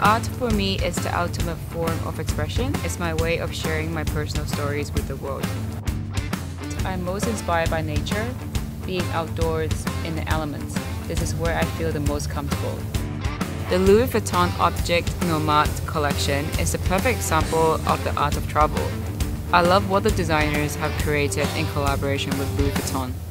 Art for me is the ultimate form of expression. It's my way of sharing my personal stories with the world. I'm most inspired by nature, being outdoors in the elements. This is where I feel the most comfortable. The Louis Vuitton Object Nomades collection is a perfect example of the art of travel. I love what the designers have created in collaboration with Louis Vuitton.